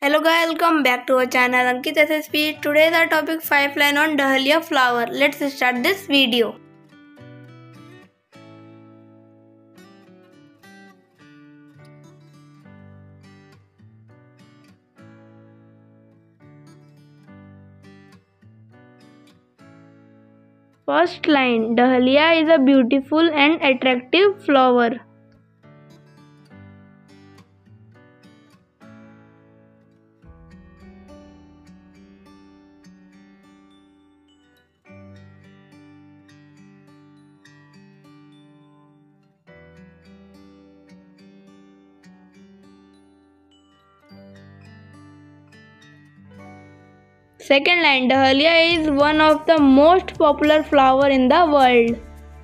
Hello guys, welcome back to our channel Ankit SSP. Today the topic 5 line on Dahlia flower. Let's start this video. First line, Dahlia is a beautiful and attractive flower. Second line, Dahlia is one of the most popular flower in the world.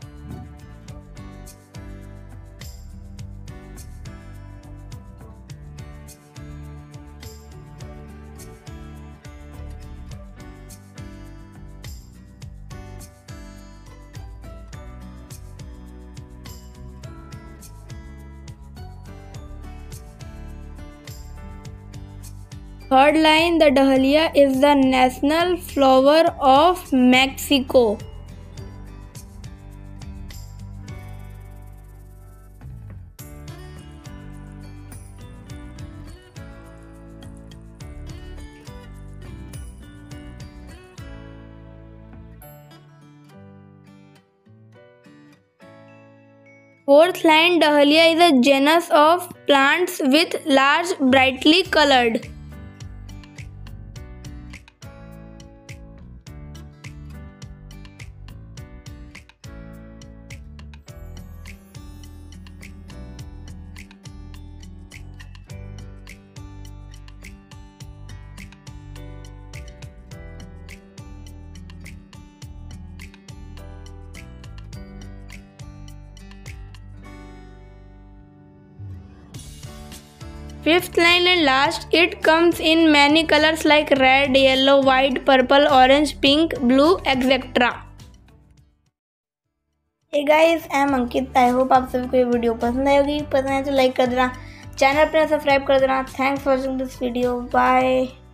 Third line, the dahlia is the national flower of Mexico. Fourth line, dahlia is a genus of plants with large, brightly colored. Fifth line and last, it comes in many colors like red, yellow, white, purple, orange, pink, blue, etc. Hey guys, I am Ankit. I hope आप सभी को ये video पसंद आई होगी. पसंद है तो like कर देना, चैनल पर सब्सक्राइब कर देना. Thanks for watching this video. Bye.